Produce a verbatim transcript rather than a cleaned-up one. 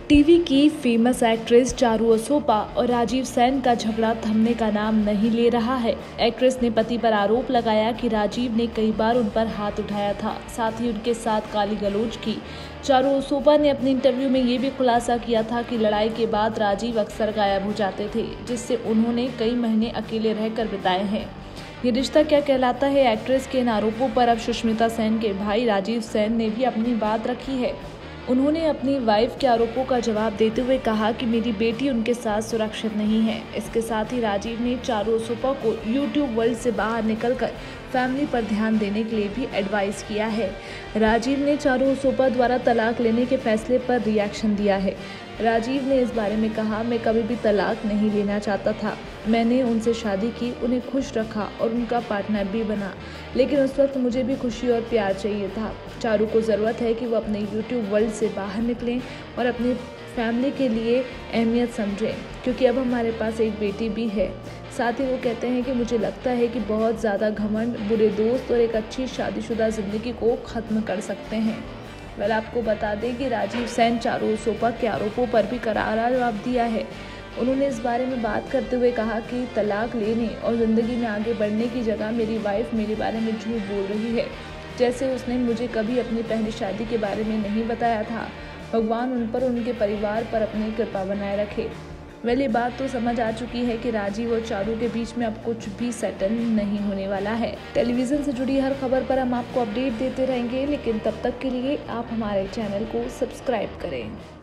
TV की famous actress Charu Asopa और राजीव सेन का झगड़ा थमने का नाम नहीं ले रहा है। एक्ट्रेस ने पति पर आरोप लगाया कि राजीव ने कई बार उन पर हाथ उठाया था, साथ ही उनके साथ गाली गलौज की। चारू असोपा ने अपने इंटरव्यू में ये भी खुलासा किया था कि लड़ाई के बाद राजीव अक्सर गायब हो जाते थे, जिससे उन्होंने कई महीने अकेले रहकर बिताए हैं। ये रिश्ता क्या कहलाता है? एक्ट्रेस के इन आरोपों पर अब सुष्मिता सेन के भाई राजीव सेन ने भी अपनी बात रखी है। उन्होंने अपनी वाइफ के आरोपों का जवाब देते हुए कहा कि मेरी बेटी उनके साथ सुरक्षित नहीं है। इसके साथ ही राजीव ने चारू असोपा को यूट्यूब वर्ल्ड से बाहर निकलकर फैमिली पर ध्यान देने के लिए भी एडवाइस किया है। राजीव ने चारू असोपा द्वारा तलाक लेने के फैसले पर रिएक्शन दिया है। राजीव ने इस बारे में कहा, मैं कभी भी तलाक नहीं लेना चाहता था। मैंने उनसे शादी की, उन्हें खुश रखा और उनका पार्टनर भी बना, लेकिन उस वक्त मुझे भी खुशी और प्यार चाहिए था। चारू को ज़रूरत है कि वो अपने यूट्यूब वर्ल्ड से बाहर निकलें और अपनी फैमिली के लिए अहमियत समझें, क्योंकि अब हमारे पास एक बेटी भी है। साथ ही वो कहते हैं कि मुझे लगता है कि बहुत ज़्यादा घमंड बुरे दोस्त और एक अच्छी शादीशुदा ज़िंदगी को ख़त्म कर सकते हैं। वेल, आपको बता दें कि राजीव सेन चारू असोपा के आरोपों पर भी करारा जवाब दिया है। उन्होंने इस बारे में बात करते हुए कहा कि तलाक लेने और ज़िंदगी में आगे बढ़ने की जगह मेरी वाइफ मेरे बारे में झूठ बोल रही है, जैसे उसने मुझे कभी अपनी पहली शादी के बारे में नहीं बताया था। भगवान उन पर, उनके परिवार पर अपनी कृपा बनाए रखे। वेल, ये बात तो समझ आ चुकी है कि राजीव और चारू के बीच में अब कुछ भी सेटल नहीं होने वाला है। टेलीविज़न से जुड़ी हर खबर पर हम आपको अपडेट देते रहेंगे, लेकिन तब तक के लिए आप हमारे चैनल को सब्सक्राइब करें।